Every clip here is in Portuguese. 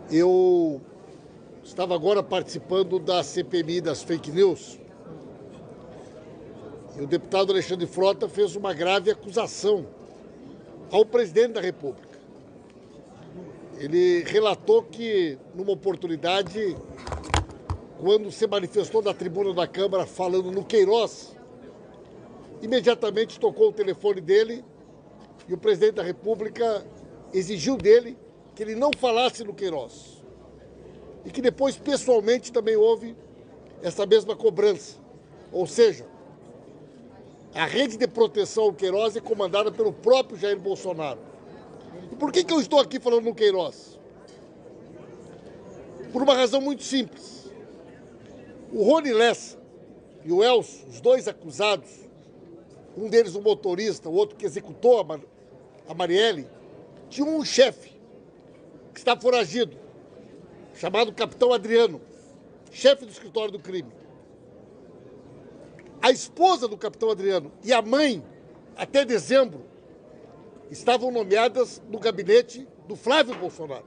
Eu estava agora participando da CPMI das fake news e o deputado Alexandre Frota fez uma grave acusação ao presidente da República. Ele relatou que, numa oportunidade, quando se manifestou na tribuna da Câmara falando no Queiroz, imediatamente tocou o telefone dele e o presidente da República exigiu dele que ele não falasse no Queiroz. E que depois, pessoalmente, também houve essa mesma cobrança. Ou seja, a rede de proteção ao Queiroz é comandada pelo próprio Jair Bolsonaro. E por que eu estou aqui falando no Queiroz? Por uma razão muito simples. O Rony Lessa e o Elcio, os dois acusados, um deles um motorista, o outro que executou a Marielle, tinham um chefe que está foragido, chamado Capitão Adriano, chefe do escritório do crime. A esposa do Capitão Adriano e a mãe, até dezembro, estavam nomeadas no gabinete do Flávio Bolsonaro.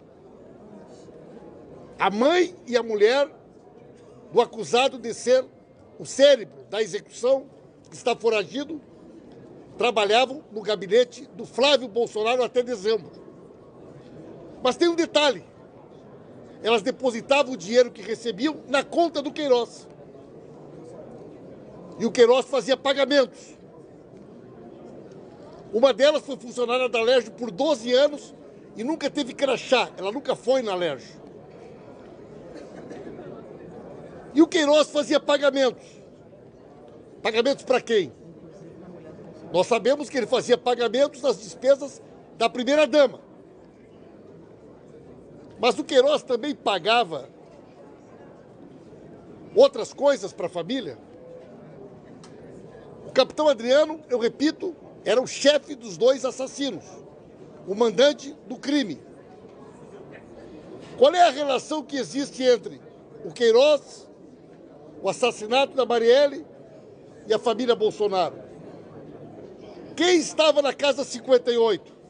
A mãe e a mulher do acusado de ser o cérebro da execução, que está foragido, trabalhavam no gabinete do Flávio Bolsonaro até dezembro. Mas tem um detalhe. Elas depositavam o dinheiro que recebiam na conta do Queiroz. E o Queiroz fazia pagamentos. Uma delas foi funcionária da Alerj por 12 anos e nunca teve crachá. Ela nunca foi na Alerj. E o Queiroz fazia pagamentos. Pagamentos para quem? Nós sabemos que ele fazia pagamentos das despesas da primeira-dama. Mas o Queiroz também pagava outras coisas para a família. O Capitão Adriano, eu repito, era o chefe dos dois assassinos, o mandante do crime. Qual é a relação que existe entre o Queiroz, o assassinato da Marielle e a família Bolsonaro? Quem estava na Casa 58?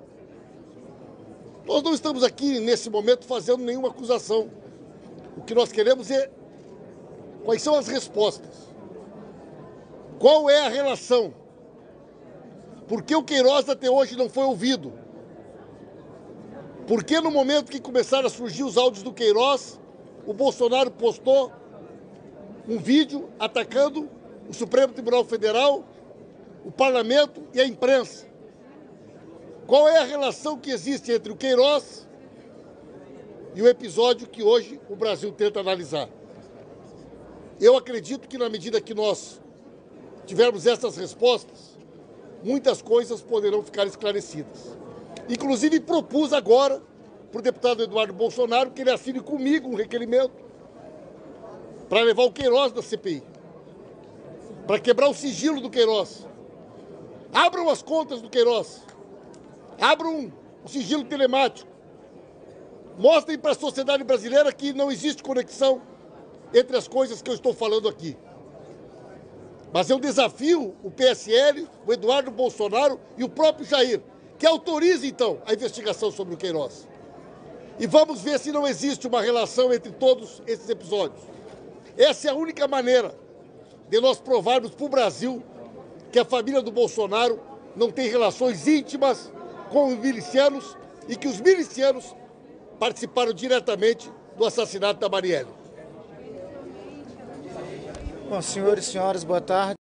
Nós não estamos aqui, nesse momento, fazendo nenhuma acusação. O que nós queremos é quais são as respostas. Qual é a relação? Por que o Queiroz até hoje não foi ouvido? Por que no momento que começaram a surgir os áudios do Queiroz, o Bolsonaro postou um vídeo atacando o Supremo Tribunal Federal, o Parlamento e a imprensa? Qual é a relação que existe entre o Queiroz e o episódio que hoje o Brasil tenta analisar? Eu acredito que na medida que nós tivermos essas respostas, muitas coisas poderão ficar esclarecidas. Inclusive propus agora para o deputado Eduardo Bolsonaro que ele assine comigo um requerimento para levar o Queiroz da CPI, para quebrar o sigilo do Queiroz. Abram as contas do Queiroz. Abram o sigilo telemático. Mostrem para a sociedade brasileira que não existe conexão entre as coisas que eu estou falando aqui. Mas eu desafio o PSL, o Eduardo Bolsonaro e o próprio Jair, que autorize, então, a investigação sobre o Queiroz. E vamos ver se não existe uma relação entre todos esses episódios. Essa é a única maneira de nós provarmos para o Brasil que a família do Bolsonaro não tem relações íntimas com os milicianos e que os milicianos participaram diretamente do assassinato da Marielle. Bom, senhores e senhoras, boa tarde.